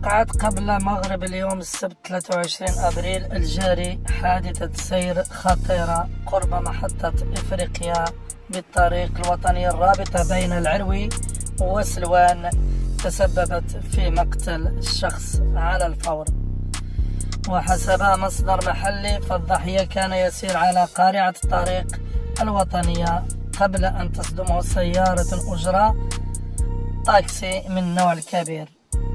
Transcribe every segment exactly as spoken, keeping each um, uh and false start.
وقعت قبل مغرب اليوم السبت ثلاثة وعشرين أبريل الجاري حادثة سير خطيرة قرب محطة إفريقيا بالطريق الوطني الرابطة بين العروي وسلوان، تسببت في مقتل الشخص على الفور. وحسب مصدر محلي فالضحية كان يسير على قارعة الطريق الوطنية قبل أن تصدمه سيارة أجرة طاكسي من نوع الكبير.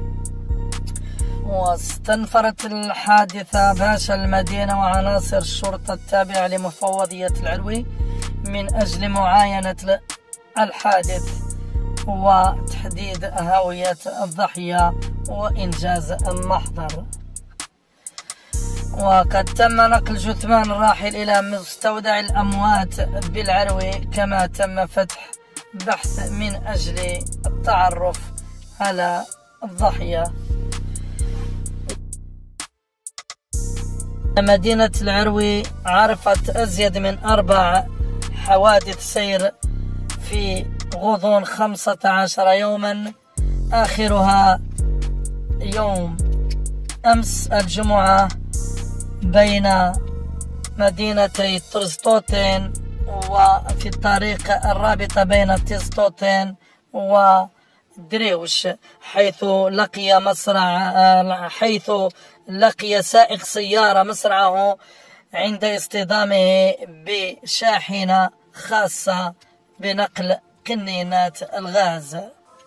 واستنفرت الحادثة باشا المدينة وعناصر الشرطة التابعة لمفوضية العروي من أجل معاينة الحادث وتحديد هوية الضحية وإنجاز المحضر. وقد تم نقل جثمان الراحل إلى مستودع الأموات بالعروي، كما تم فتح بحث من أجل التعرف على الضحية. مدينة العروي عرفت أزيد من أربع حوادث سير في غضون خمسة عشر يوما، آخرها يوم أمس الجمعة بين مدينتي ترزتوتين وفي الطريق الرابطة بين ترزتوتين ودريوش، حيث لقي مصرع حيث لقي سائق سيارة مصرعه عند اصطدامه بشاحنة خاصة بنقل قنينات الغاز.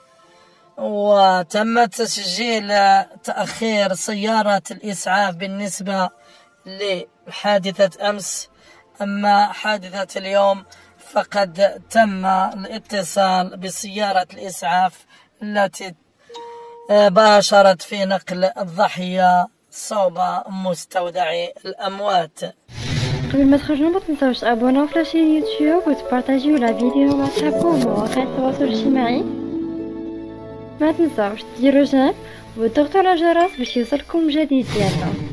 وتم تسجيل تأخير سيارة الإسعاف بالنسبة لحادثة أمس، أما حادثة اليوم فقد تم الاتصال بسيارة الإسعاف التي باشرت في نقل الضحية صوب مستودع الأموات. قبل ما تخرجوا ما تنساوش تابوناو في لاشين يوتيوب وتبارطاجيو لا فيديو مع صحابكم ومواقع التواصل الاجتماعي. ما تنساوش ديروا جيم وتضغطوا على الجرس باش يوصلكم جديد ديالنا.